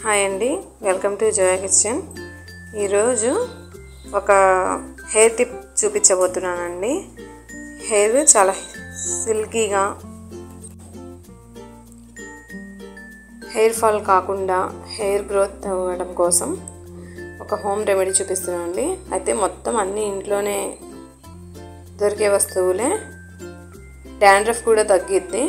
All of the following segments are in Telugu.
హాయ్ అండి, వెల్కమ్ టు జోయా కిచెన్. ఈరోజు ఒక హెయిర్ టిప్ చూపించబోతున్నానండి. హెయిర్ చాలా సిల్కీగా, హెయిర్ ఫాల్ కాకుండా హెయిర్ గ్రోత్ అవ్వడం కోసం ఒక హోమ్ రెమెడీ చూపిస్తున్నానండి. అయితే మొత్తం అన్నీ ఇంట్లోనే దొరికే వస్తువులే. డాండ్రఫ్ కూడా తగ్గిద్ది.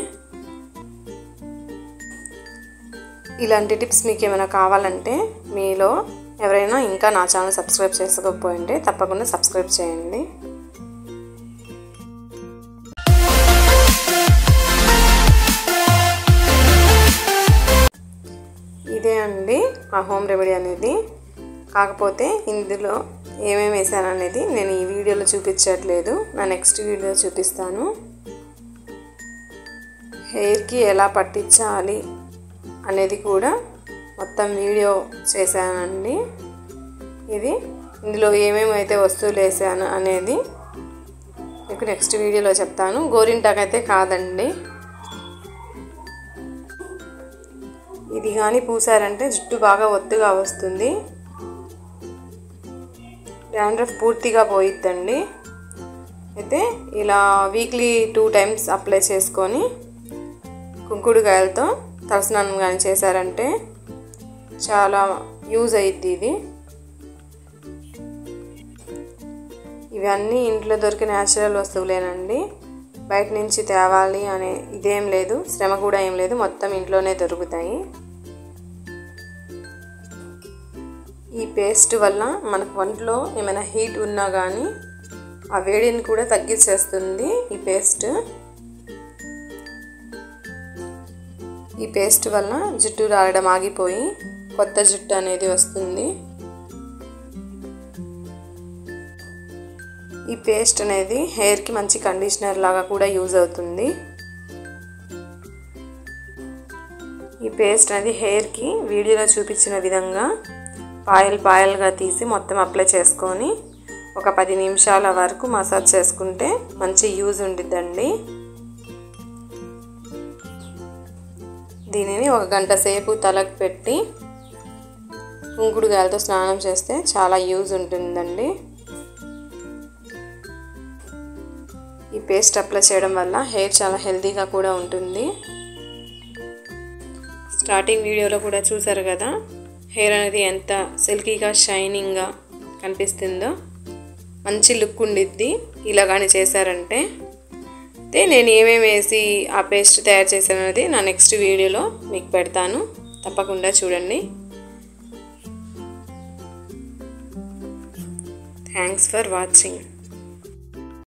ఇలాంటి టిప్స్ మీకు ఏమైనా కావాలంటే మీలో ఎవరైనా ఇంకా నా ఛానల్ సబ్స్క్రైబ్ చేసుకోకపోయింటే తప్పకుండా సబ్స్క్రైబ్ చేయండి. ఇదే అండి ఆ హోమ్ రెమెడీ అనేది. కాకపోతే ఇందులో ఏమేమి వేసాననేది నేను ఈ వీడియోలో చూపించట్లేదు, నా నెక్స్ట్ వీడియో చూపిస్తాను. హెయిర్కి ఎలా పట్టించాలి అనేది కూడా మొత్తం వీడియో చేశానండి. ఇందులో ఏమేమి అయితే వస్తువులు వేసాను అనేది మీకు నెక్స్ట్ వీడియోలో చెప్తాను. గోరింటాకు అయితే కాదండి. ఇది కానీ పూసారంటే జుట్టు బాగా ఒత్తుగా వస్తుంది, డాండ్రఫ్ పూర్తిగా పోయిద్దండి. అయితే ఇలా వీక్లీ 2 times అప్లై చేసుకొని కుంకుడుకాయలతో తలస్నానం కానీ చేశారంటే చాలా యూజ్ అయ్యిద్ది ఇది. ఇవన్నీ ఇంట్లో దొరికే న్యాచురల్ వస్తువులేనండి, బయట నుంచి తేవాలి అనే ఇదేం లేదు, శ్రమ కూడా ఏం లేదు, మొత్తం ఇంట్లోనే దొరుకుతాయి. ఈ పేస్ట్ వల్ల మనకు ఒంట్లో ఏమైనా హీట్ ఉన్నా కానీ ఆ వేడిని కూడా తగ్గించేస్తుంది ఈ పేస్ట్. ఈ పేస్ట్ వల్ల జుట్టు రాలడం ఆగిపోయి కొత్త జుట్టు అనేది వస్తుంది. ఈ పేస్ట్ అనేది హెయిర్కి మంచి కండిషనర్ లాగా కూడా యూజ్ అవుతుంది. ఈ పేస్ట్ అనేది హెయిర్కి వీడియోలో చూపించిన విధంగా పాయలుగా తీసి మొత్తం అప్లై చేసుకొని ఒక 10 నిమిషాల వరకు మసాజ్ చేసుకుంటే మంచి యూజ్ ఉండిద్దండి. దీనిని 1 గంట సేపు తలకు పెట్టి కుంకుడుకాయలతో స్నానం చేస్తే చాలా యూజ్ ఉంటుందండి. ఈ పేస్ట్ అప్లై చేయడం వల్ల హెయిర్ చాలా హెల్తీగా కూడా ఉంటుంది. స్టార్టింగ్ వీడియోలో కూడా చూసారు కదా, హెయిర్ అనేది ఎంత సిల్కీగా షైనింగ్గా కనిపిస్తుందో, మంచి లుక్ ఉండిద్ది ఇలా కానీ చేశారంటే. అయితే నేను ఏమేమి వేసి ఆ పేస్ట్ తయారు చేశాను అనేది నా నెక్స్ట్ వీడియోలో మీకు పెడతాను, తప్పకుండా చూడండి. Thanks for watching.